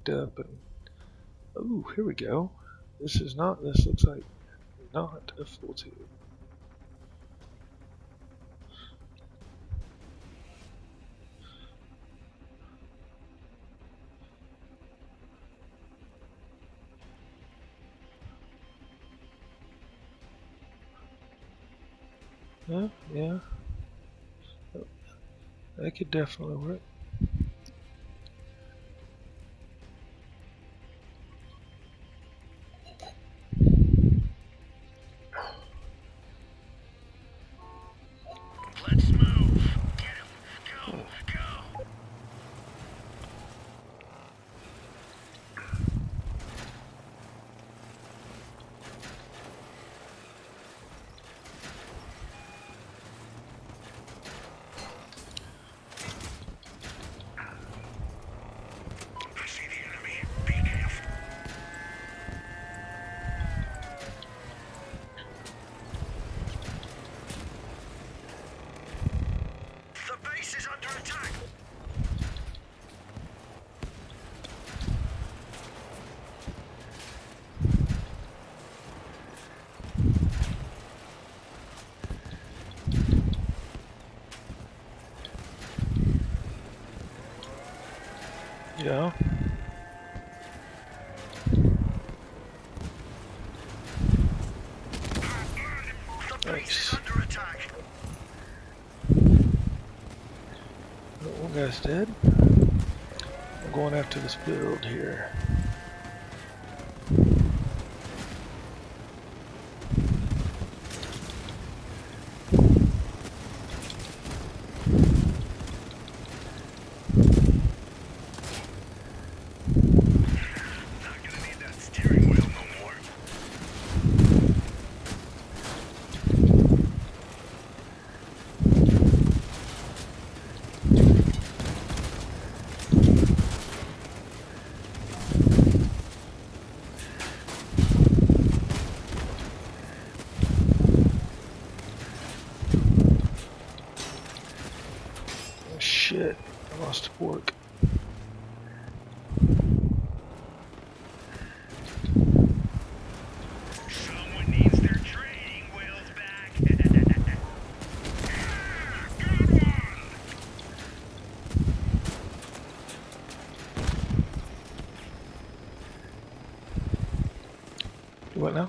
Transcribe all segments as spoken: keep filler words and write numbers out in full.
picked up, and oh, here we go. This is not. This looks like not a full tube. Yeah, yeah. That could definitely work. Let's move. Get him. Go, go. I see the enemy. Be careful. The base is under attack. Yeah. The base is under attack. One guy's dead. I'm going after this build here. Not gonna need that steering wheel no more. Oh shit, I lost a fork. Someone needs their training wheels back. Good one. What now?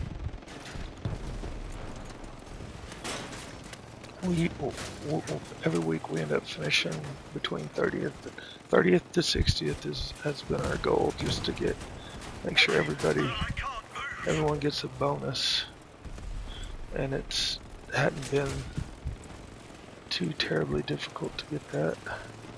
We, we, every week we end up finishing between thirtieth, thirtieth to sixtieth is, has been our goal, just to get, make sure everybody, I can't move. everyone gets a bonus, and it's hadn't been too terribly difficult to get that.